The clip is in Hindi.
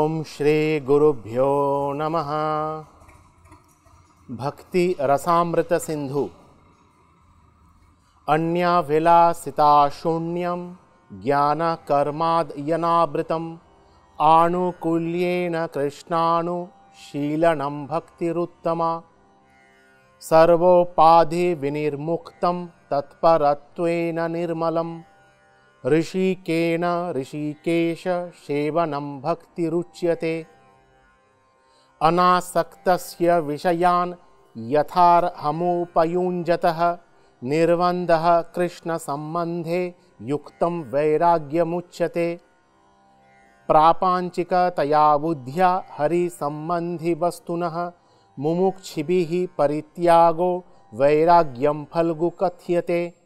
ओम श्री गुरुभ्यो नमः। भक्ति रसामृत सिंधु अन्याभिलाषिता शून्यं ज्ञान कर्मादयनावृतम् आनुकूल्येन कृष्णानुशीलनं भक्तिरुत्तमा सर्वोपाधि विनिर्मुक्तं तत्परत्वेन निर्मलम् ऋषिकेन ऋषिकेश सेवनं भक्तिरुच्यते। अनासक्तस्य विषयान् यथार्हमुपयुञ्जतः निर्बन्धः कृष्णसम्बन्धे युक्तं वैराग्यमुच्यते। प्रापञ्चिकतया बुद्ध्या हरिसम्बन्धिवस्तुनः मुमुक्षुभिः परित्यागो वैराग्यं फल्गु कथ्यते।